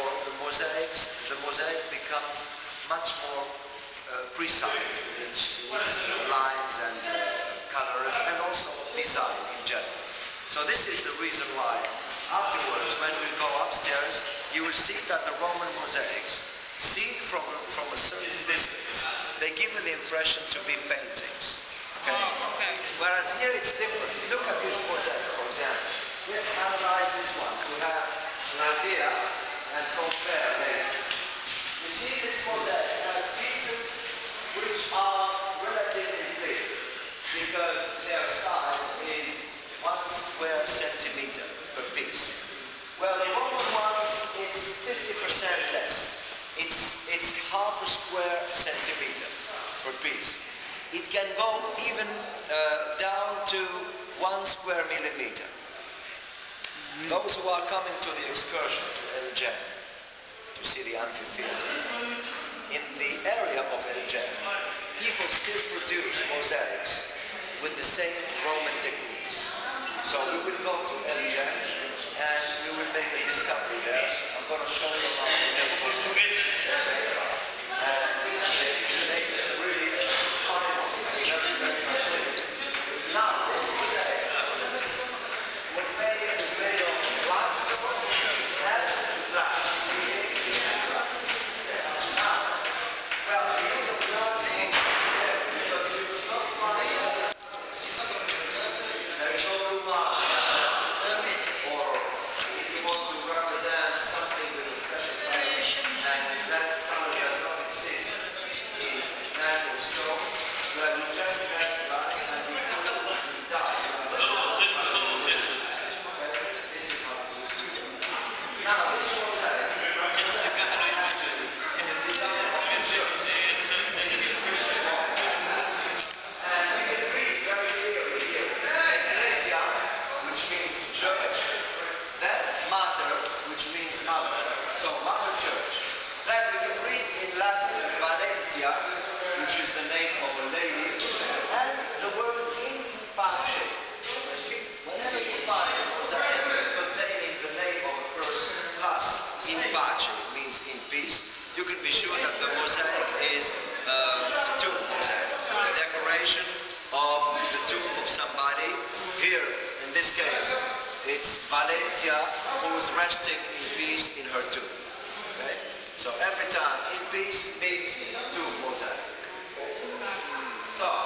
therefore the mosaic becomes much more precise in its lines and colors, and also design in general. So this is the reason why afterwards, when we go upstairs, you will see that the Roman mosaics, seen from a certain distance, they give you the impression to be paintings. Okay? Whereas here it's different. Look at this mosaic, for example. Let's analyze this one to have an idea and compare. You see this mosaic has pieces which are relatively big because their size is 1 square centimeter per piece. Well, the Roman ones, it's 50% less. It's half a square centimeter per piece. It can go even down to 1 square millimeter. Those who are coming to the excursion to El Jem to see the amphitheater, in the area of El Jem, people still produce mosaics with the same Roman techniques. So we will go to El Jem and we will make a discovery there. I'm going to show you how to make it. And make it really fine. Now, this mosaic was made of limestone and glass. Now, well, the use of glass is necessary because you will not find there is no room or if you want to represent something with a special color, and that color does not exist in natural stone, well, you just have glass and you dye. This is how it used to be. Now, this shows that actually in the design of the church. This is the Christian one. And you can read very clearly here, Ecclesia, which means church, then Mater, which means mother. So Mother Church. Then we can read in Latin Valentia, which is the name of a lady, and the word in pace. Whenever you find a mosaic containing the name of a person plus in pace, means in peace, you can be sure that the mosaic is a tomb mosaic, a decoration of the tomb of somebody. Here, in this case, it's Valentia who is resting in peace in her tomb. Okay? So every time in peace means tomb mosaic. So